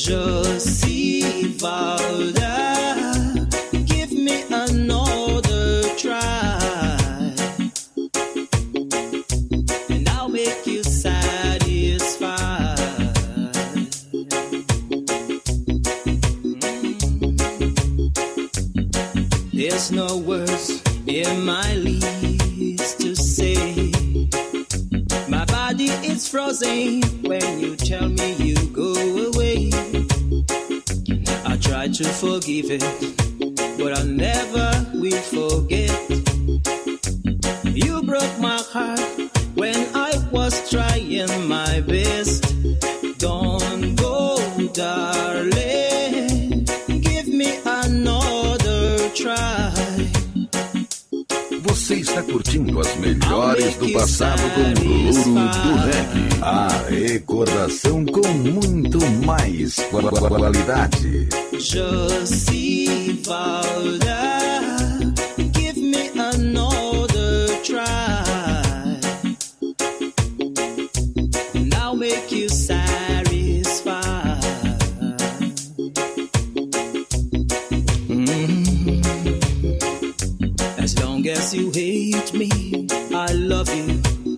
Josivalda, give me another try, and I'll make you satisfied. There's no words in my lips to say. My body is frozen when you tell me you go away. I try to forgive it, but I never will forget. You broke my heart when I was trying my best. Don't go, darling, give me another try. Você está curtindo as melhores do passado com o Loro do Reggae. A recordação com muito mais qualidade. Josivalda, give me another try, and I'll make you satisfied. As long as you hate me, I love you.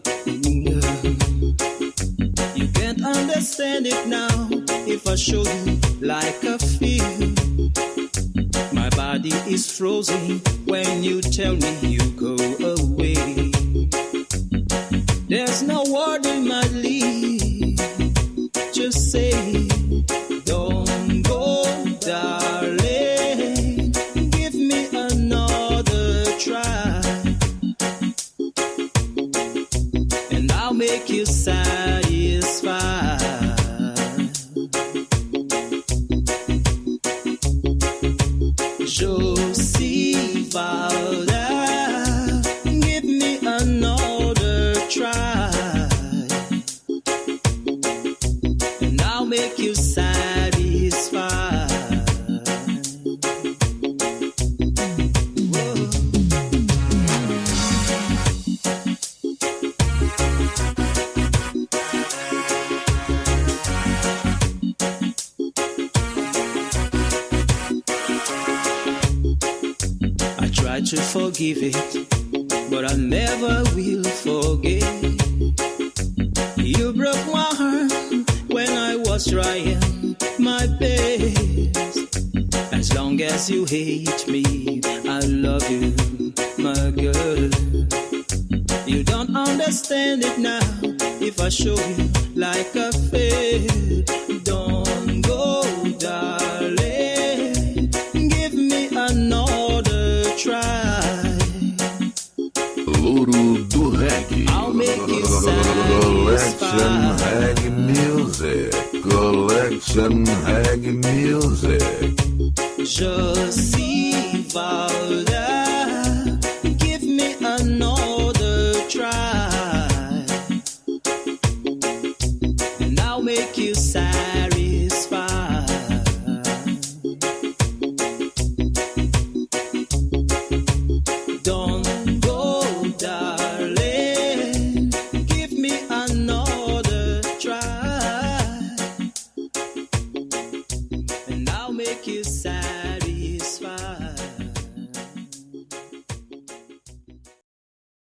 You can't understand it now if I show you like I feel. My body is frozen when you tell me you go away. There's no word in my lips, just say, don't go, darling, give me another try, and I'll make you satisfied. Josivalda, give me another try, and I'll make you satisfied. Whoa. I try to forgive it, but I never will forget. You broke my heart when I was trying my best. As long as you hate me, I love you, my girl. You don't understand it now if I show you like a fate. Don't go, darling, give me another try. Loro do Reggae. I'll make you Collection satisfied. Reggae Music. Collection Reggae Music. Josivalda, give me another try, and I'll make you satisfied.